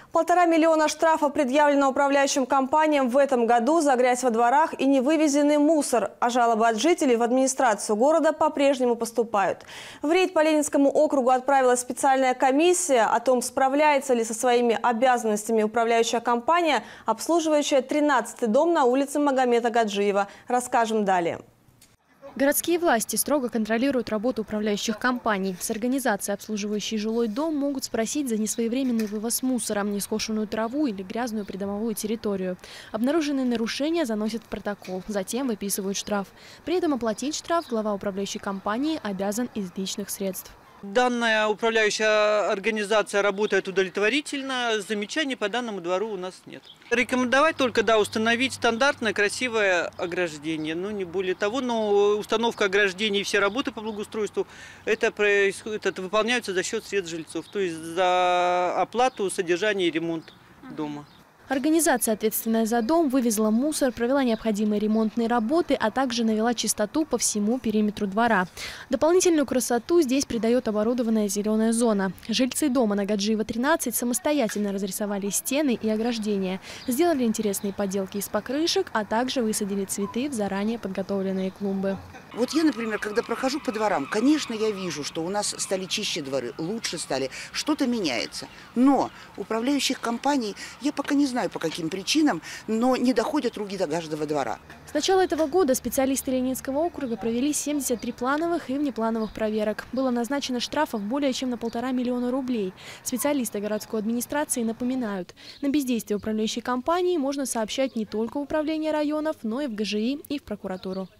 1,5 миллиона штрафов предъявлено управляющим компаниям в этом году за грязь во дворах и невывезенный мусор. А жалобы от жителей в администрацию города по-прежнему поступают. В рейд по Ленинскому округу отправилась специальная комиссия. О том, справляется ли со своими обязанностями управляющая компания, обслуживающая 13-й дом на улице Магомета Гаджиева. Расскажем далее. Городские власти строго контролируют работу управляющих компаний. С организацией, обслуживающей жилой дом, могут спросить за несвоевременный вывоз мусора, нескошенную траву или грязную придомовую территорию. Обнаруженные нарушения заносят в протокол, затем выписывают штраф. При этом оплатить штраф глава управляющей компании обязан из личных средств. Данная управляющая организация работает удовлетворительно, замечаний по данному двору у нас нет. Рекомендовать только, установить стандартное красивое ограждение, не более того, но установка ограждений и все работы по благоустройству это выполняются за счет средств жильцов, то есть за оплату содержания и ремонт дома. Организация, ответственная за дом, вывезла мусор, провела необходимые ремонтные работы, а также навела чистоту по всему периметру двора. Дополнительную красоту здесь придает оборудованная зеленая зона. Жильцы дома на Гаджиева 13 самостоятельно разрисовали стены и ограждения, сделали интересные поделки из покрышек, а также высадили цветы в заранее подготовленные клумбы. Вот я, например, когда прохожу по дворам, конечно, я вижу, что у нас стали чище дворы, лучше стали, что-то меняется. Но управляющих компаний, я пока не знаю по каким причинам, но не доходят руки до каждого двора. С начала этого года специалисты Ленинского округа провели 73 плановых и внеплановых проверок. Было назначено штрафов более чем на 1,5 миллиона рублей. Специалисты городской администрации напоминают, на бездействие управляющей компании можно сообщать не только в управление районов, но и в ГЖИ и в прокуратуру.